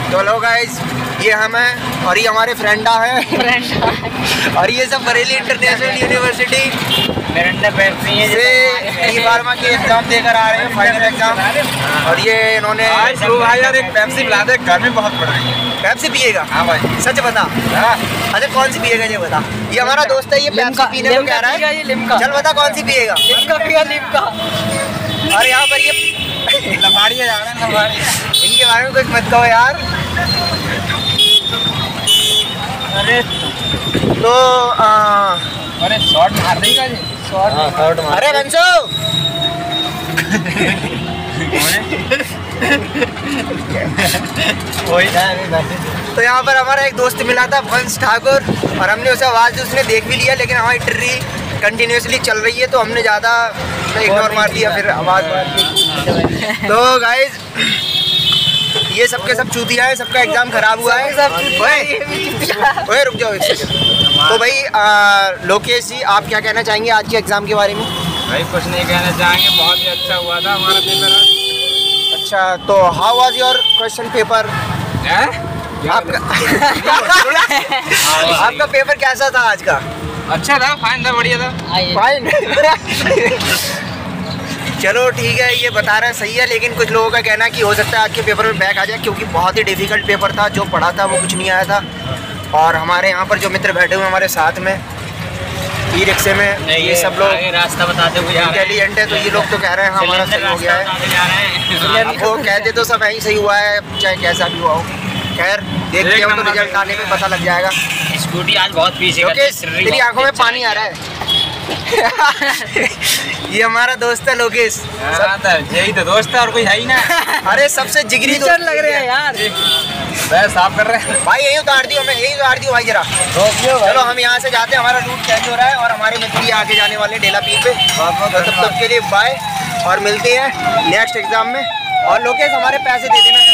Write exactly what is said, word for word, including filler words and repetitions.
तो लो गाइस, ये हम हैं और ये हमारे फ्रेंडा है और ये सब बरेली इंटरनेशनल यूनिवर्सिटी से ई बारहवीं के एग्जाम देकर आ रहे हैं, फाइनल एग्जाम। और ये इन्होंने भाई यार एक पेप्सी पिला दे, घर में बहुत पड़ा है। पेप्सी पिएगा? हाँ भाई, सच बता। अच्छा कौन सी पिएगा ये बता। ये हमारा दोस्त है, ये पेप्सी पीने को कह रहा है। ये लिम्का। चल बता कौन सी पिएगा। लिम्का पिएगा, लिम्का। और यहाँ पर ये लफाड़िया जा रहे हैं, लफाड़िया। इनके बारे में कुछ मत कहो यार। अरे तो आ, अरे शॉट मार देगा जी, शॉट शॉट मार। अरे बंसो तो यहाँ पर हमारा एक दोस्त मिला था वंश ठाकुर, और हमने उसे आवाज़ उसने देख भी लिया, लेकिन हमारी ट्री कंटिन्यूसली चल रही है तो हमने ज़्यादा इग्नोर मार दिया, फिर आवाज़ मार दी। तो गाइस ये सबके सब चूतिया है, सबका एग्जाम खराब हुआ है। ओए रुक जाओ एक सेकंड। तो भाई लोकेश जी, आप क्या कहना चाहेंगे आज के एग्जाम के बारे में? भाई कुछ नहीं कहना चाहेंगे, बहुत ही अच्छा हुआ था हमारा पेपर। अच्छा, तो how was your question paper? आपका आपका पेपर कैसा था आज का? अच्छा था, फाइन था, बढ़िया था। फाइन चलो ठीक है, ये बता रहे हैं सही है, लेकिन कुछ लोगों का कहना है कि हो सकता है आज के पेपर में बैक आ जाए, क्योंकि बहुत ही डिफिकल्ट पेपर था। जो पढ़ा था वो कुछ नहीं आया था। और हमारे यहाँ पर जो मित्र बैठे हुए हमारे साथ में ई रिक्शे में, ये सब लोग रास्ता बताते हुए इंटेलिजेंट है, तो ये लोग तो कह रहे हैं हाँ हमारा सही हो गया है। अब वो कहते तो सब यही सही हुआ है, चाहे कैसा भी हुआ हो। खैर देखते हो तो रिजल्ट आने में पता लग जाएगा। स्कूटी आज बहुत पीछे लोकेश, तेरी आंखों में पानी आ रहा है। ये हमारा दोस्त है लोकेश। यही तो दोस्त है, और कोई है ही ना। अरे सबसे जिगरी दोस्त लग रहे हैं यार। बस साफ कर रहे हैं भाई, यही उतार दियो, मैं यही उतार दियो भाई जरा। चलो हम यहाँ से जाते हैं, हमारा रूट चेंज हो रहा है और हमारे मित्र भी आगे जाने वाले डेला पीर पे। तो तब तक के लिए बाय, और मिलते हैं नेक्स्ट एग्जाम में। और लोकेश हमारे पैसे दे देना।